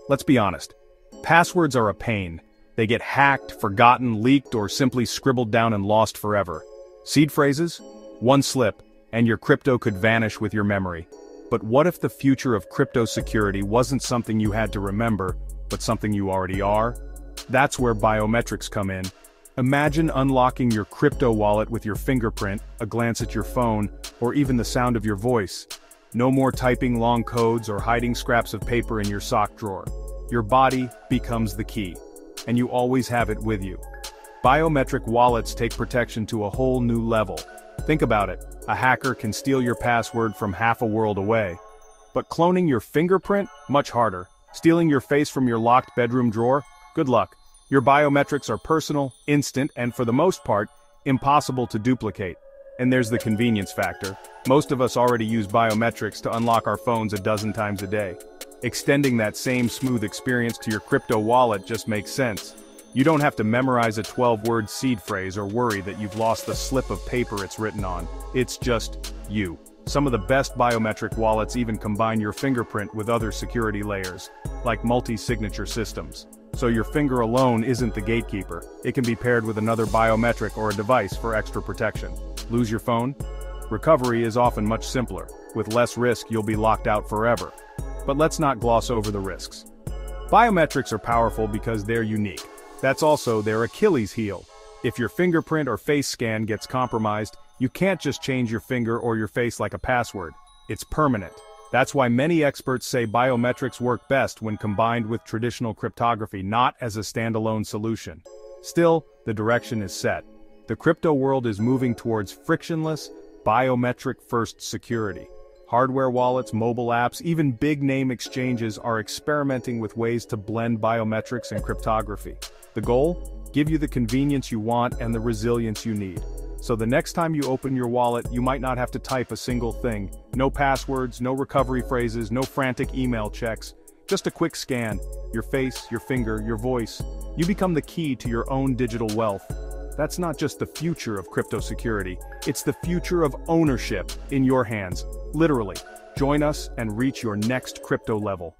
Let's be honest. Passwords are a pain. They get hacked, forgotten, leaked, or simply scribbled down and lost forever. Seed phrases? One slip, and your crypto could vanish with your memory. But what if the future of crypto security wasn't something you had to remember, but something you already are? That's where biometrics come in. Imagine unlocking your crypto wallet with your fingerprint, a glance at your phone, or even the sound of your voice. No more typing long codes or hiding scraps of paper in your sock drawer. Your body becomes the key, and you always have it with you. Biometric wallets take protection to a whole new level. Think about it, a hacker can steal your password from half a world away. But cloning your fingerprint? Much harder. Stealing your face from your locked bedroom drawer? Good luck. Your biometrics are personal, instant, and for the most part, impossible to duplicate. And there's the convenience factor. Most of us already use biometrics to unlock our phones a dozen times a day. Extending that same smooth experience to your crypto wallet just makes sense. You don't have to memorize a 12-word seed phrase or worry that you've lost the slip of paper it's written on. It's just you. Some of the best biometric wallets even combine your fingerprint with other security layers, like multi-signature systems. So your finger alone isn't the gatekeeper. It can be paired with another biometric or a device for extra protection. Lose your phone? Recovery is often much simpler. With less risk, you'll be locked out forever. But let's not gloss over the risks. Biometrics are powerful because they're unique. That's also their Achilles heel. If your fingerprint or face scan gets compromised, you can't just change your finger or your face like a password. It's permanent. That's why many experts say biometrics work best when combined with traditional cryptography, not as a standalone solution. Still, the direction is set. The crypto world is moving towards frictionless, biometric-first security. Hardware wallets, mobile apps, even big-name exchanges are experimenting with ways to blend biometrics and cryptography. The goal? Give you the convenience you want and the resilience you need. So the next time you open your wallet, you might not have to type a single thing. No passwords, no recovery phrases, no frantic email checks. Just a quick scan. Your face, your finger, your voice. You become the key to your own digital wealth. That's not just the future of crypto security. It's the future of ownership in your hands. Literally. Join us and reach your next crypto level.